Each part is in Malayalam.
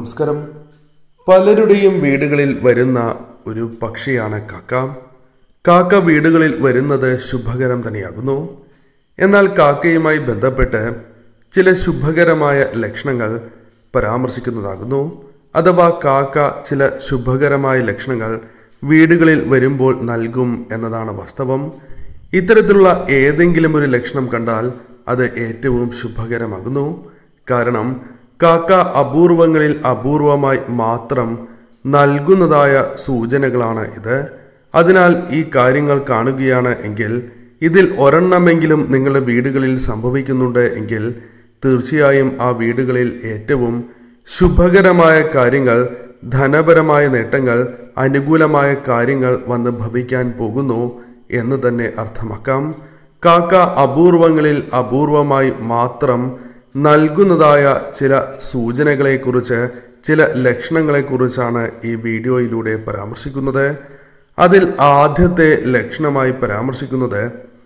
നമസ്കാരം. പലരുടെയും വീടുകളിൽ വരുന്ന ഒരു പക്ഷിയാണ് കാക്ക. കാക്ക വീടുകളിൽ വരുന്നത് ശുഭകരം തന്നെയാകുന്നു. എന്നാൽ കാക്കയുമായി ബന്ധപ്പെട്ട് ചില ശുഭകരമായ ലക്ഷണങ്ങൾ പരാമർശിക്കുന്നതാകുന്നു. അഥവാ കാക്ക ചില ശുഭകരമായ ലക്ഷണങ്ങൾ വീടുകളിൽ വരുമ്പോൾ നൽകും എന്നതാണ് വാസ്തവം. ഇത്തരത്തിലുള്ള ഏതെങ്കിലും ഒരു ലക്ഷണം കണ്ടാൽ അത് ഏറ്റവും ശുഭകരമാകുന്നു. കാരണം കാക്ക അപൂർവങ്ങളിൽ അപൂർവമായി മാത്രം നൽകുന്നതായ സൂചനകളാണ് ഇത്. അതിനാൽ ഈ കാര്യങ്ങൾ കാണുകയാണ് എങ്കിൽ, ഇതിൽ ഒരെണ്ണമെങ്കിലും നിങ്ങളുടെ വീടുകളിൽ സംഭവിക്കുന്നുണ്ട് എങ്കിൽ തീർച്ചയായും ആ വീടുകളിൽ ഏറ്റവും ശുഭകരമായ കാര്യങ്ങൾ, ധനപരമായ നേട്ടങ്ങൾ, അനുകൂലമായ കാര്യങ്ങൾ വന്ന് ഭവിക്കാൻ പോകുന്നു എന്ന് തന്നെ അർത്ഥമാക്കാം. കാക്ക അപൂർവങ്ങളിൽ അപൂർവമായി മാത്രം നൽകുന്നതായ ചില സൂചനകളെക്കുറിച്ച്, ചില ലക്ഷണങ്ങളെക്കുറിച്ചാണ് ഈ വീഡിയോയിലൂടെ പരാമർശിക്കുന്നത്. അതിൽ ആദ്യത്തെ ലക്ഷണമായി പരാമർശിക്കുന്നത്,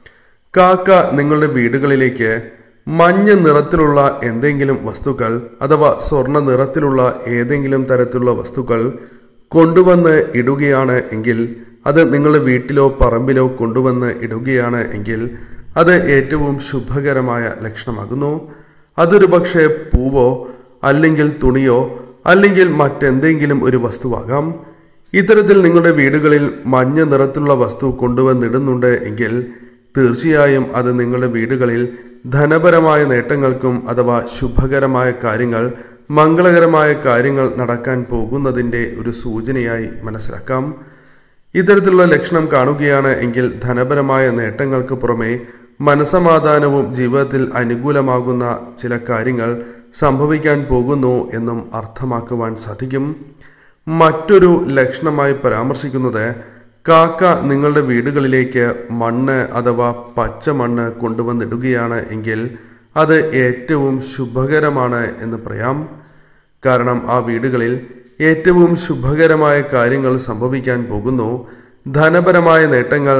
കാക്ക നിങ്ങളുടെ വീടുകളിലേക്ക് മഞ്ഞ നിറത്തിലുള്ള എന്തെങ്കിലും വസ്തുക്കൾ അഥവാ സ്വർണ്ണ നിറത്തിലുള്ള ഏതെങ്കിലും തരത്തിലുള്ള വസ്തുക്കൾ കൊണ്ടുവന്ന് ഇടുകയാണ് എങ്കിൽ, അത് നിങ്ങളുടെ വീട്ടിലോ പറമ്പിലോ കൊണ്ടുവന്ന് ഇടുകയാണ് എങ്കിൽ അത് ഏറ്റവും ശുഭകരമായ ലക്ഷണമാകുന്നു. അതൊരു പക്ഷേ പൂവോ അല്ലെങ്കിൽ തുണിയോ അല്ലെങ്കിൽ മറ്റെന്തെങ്കിലും ഒരു വസ്തുവാകാം. ഇത്തരത്തിൽ നിങ്ങളുടെ വീടുകളിൽ മഞ്ഞ നിറത്തിലുള്ള വസ്തു കൊണ്ടുവന്നിടുന്നുണ്ട് എങ്കിൽ തീർച്ചയായും അത് നിങ്ങളുടെ വീടുകളിൽ ധനപരമായ നേട്ടങ്ങൾക്കും അഥവാ ശുഭകരമായ കാര്യങ്ങൾ, മംഗളകരമായ കാര്യങ്ങൾ നടക്കാൻ പോകുന്നതിൻ്റെ ഒരു സൂചനയായി മനസ്സിലാക്കാം. ഇത്തരത്തിലുള്ള ലക്ഷണം കാണുകയാണ് എങ്കിൽ ധനപരമായ നേട്ടങ്ങൾക്ക് പുറമെ മനസമാധാനവും ജീവിതത്തിൽ അനുകൂലമാകുന്ന ചില കാര്യങ്ങൾ സംഭവിക്കാൻ പോകുന്നു എന്നും അർത്ഥമാക്കുവാൻ സാധിക്കും. മറ്റൊരു ലക്ഷണമായി പരാമർശിക്കുന്നത്, കാക്ക നിങ്ങളുടെ വീടുകളിലേക്ക് മണ്ണ് അഥവാ പച്ച മണ്ണ് കൊണ്ടുവന്നിടുകയാണ് എങ്കിൽ അത് ഏറ്റവും ശുഭകരമാണ് എന്ന് പറയാം. കാരണം ആ വീടുകളിൽ ഏറ്റവും ശുഭകരമായ കാര്യങ്ങൾ സംഭവിക്കാൻ പോകുന്നു. ധനപരമായ നേട്ടങ്ങൾ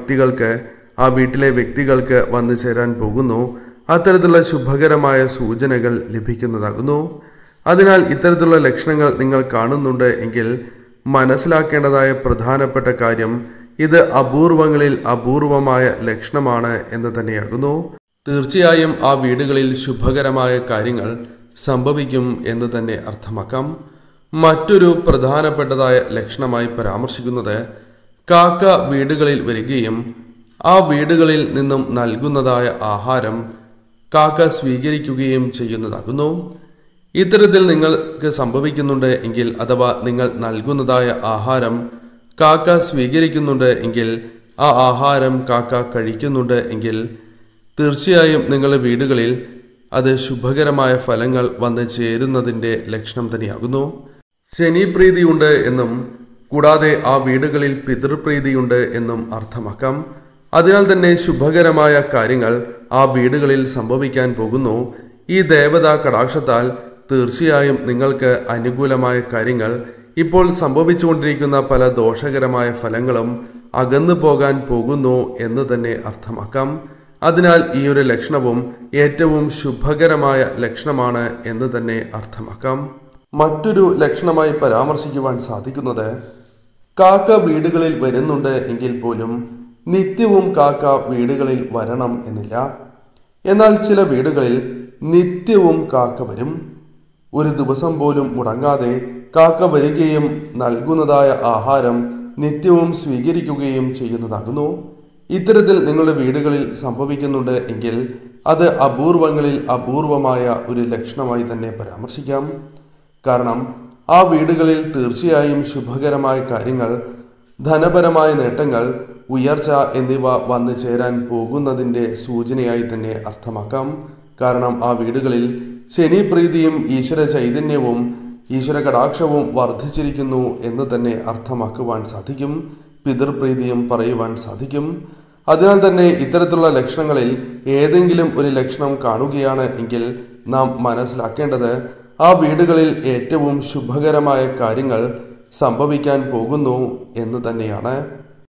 ആ വീട്ടിലെ വ്യക്തികൾക്ക് വന്നു ചേരാൻ പോകുന്നു. അത്തരത്തിലുള്ള ശുഭകരമായ സൂചനകൾ ലഭിക്കുന്നതാകുന്നു. അതിനാൽ ഇത്തരത്തിലുള്ള ലക്ഷണങ്ങൾ നിങ്ങൾ കാണുന്നുണ്ട് എങ്കിൽ മനസ്സിലാക്കേണ്ടതായ പ്രധാനപ്പെട്ട കാര്യം, ഇത് അപൂർവങ്ങളിൽ അപൂർവമായ ലക്ഷണമാണ് എന്ന് തന്നെയാകുന്നു. തീർച്ചയായും ആ വീടുകളിൽ ശുഭകരമായ കാര്യങ്ങൾ സംഭവിക്കും എന്ന് തന്നെ അർത്ഥമാക്കാം. മറ്റൊരു പ്രധാനപ്പെട്ടതായ ലക്ഷണമായി പരാമർശിക്കുന്നത്, കാക്ക വീടുകളിൽ വരികയും ആ വീടുകളിൽ നിന്നും നൽകുന്നതായ ആഹാരം കാക്ക സ്വീകരിക്കുകയും ചെയ്യുന്നതാകുന്നു. ഇത്തരത്തിൽ നിങ്ങൾക്ക് സംഭവിക്കുന്നുണ്ട് എങ്കിൽ, അഥവാ നിങ്ങൾ നൽകുന്നതായ ആഹാരം കാക്ക സ്വീകരിക്കുന്നുണ്ട് എങ്കിൽ, ആ ആഹാരം കാക്ക കഴിക്കുന്നുണ്ട് എങ്കിൽ തീർച്ചയായും നിങ്ങളുടെ വീടുകളിൽ അത് ശുഭകരമായ ഫലങ്ങൾ വന്ന് ചേരുന്നതിൻ്റെ ലക്ഷണം തന്നെയാകുന്നു. ശനിപ്രീതിയുണ്ട് എന്നും കൂടാതെ ആ വീടുകളിൽ പിതൃപ്രീതിയുണ്ട് എന്നും അർത്ഥമാക്കാം. അതിനാൽ തന്നെ ശുഭകരമായ കാര്യങ്ങൾ ആ വീടുകളിൽ സംഭവിക്കാൻ പോകുന്നു. ഈ ദേവതാ കടാക്ഷത്താൽ തീർച്ചയായും നിങ്ങൾക്ക് അനുകൂലമായ കാര്യങ്ങൾ, ഇപ്പോൾ സംഭവിച്ചുകൊണ്ടിരിക്കുന്ന പല ദോഷകരമായ ഫലങ്ങളും അകന്നു പോകാൻ പോകുന്നു എന്ന് തന്നെ അർത്ഥമാക്കാം. അതിനാൽ ഈ ഒരു ലക്ഷണവും ഏറ്റവും ശുഭകരമായ ലക്ഷണമാണ് എന്ന് തന്നെ അർത്ഥമാക്കാം. മറ്റൊരു ലക്ഷണമായി പരാമർശിക്കുവാൻ സാധിക്കുന്നത്, കാക്ക വീടുകളിൽ വരുന്നുണ്ട് എങ്കിൽ പോലും നിത്യവും കാക്ക വീടുകളിൽ വരണം എന്നില്ല. എന്നാൽ ചില വീടുകളിൽ നിത്യവും കാക്ക വരും. ഒരു ദിവസം പോലും മുടങ്ങാതെ കാക്ക വരികയും നൽകുന്നതായ ആഹാരം നിത്യവും സ്വീകരിക്കുകയും ചെയ്യുന്നതാകുന്നു. ഇത്തരത്തിൽ നിങ്ങളുടെ വീടുകളിൽ സംഭവിക്കുന്നുണ്ട് എങ്കിൽ അത് അപൂർവങ്ങളിൽ അപൂർവമായ ഒരു ലക്ഷണമായി തന്നെ പരാമർശിക്കാം. കാരണം ആ വീടുകളിൽ തീർച്ചയായും ശുഭകരമായ കാര്യങ്ങൾ, ധനപരമായ നേട്ടങ്ങൾ, ഉയർച്ച എന്നിവ വന്നു ചേരാൻ പോകുന്നതിൻ്റെ സൂചനയായി തന്നെ അർത്ഥമാക്കാം. കാരണം ആ വീടുകളിൽ ശനിപ്രീതിയും ഈശ്വര ചൈതന്യവും ഈശ്വര കടാക്ഷവും വർദ്ധിച്ചിരിക്കുന്നു എന്ന് തന്നെ അർത്ഥമാക്കുവാൻ സാധിക്കും. പിതൃപ്രീതിയും പറയുവാൻ സാധിക്കും. അതിനാൽ തന്നെ ഇത്തരത്തിലുള്ള ലക്ഷണങ്ങളിൽ ഏതെങ്കിലും ഒരു ലക്ഷണം കാണുകയാണ് എങ്കിൽ നാം മനസ്സിലാക്കേണ്ടത്, ആ വീടുകളിൽ ഏറ്റവും ശുഭകരമായ കാര്യങ്ങൾ സംഭവിക്കാൻ പോകുന്നു എന്ന് തന്നെയാണ്.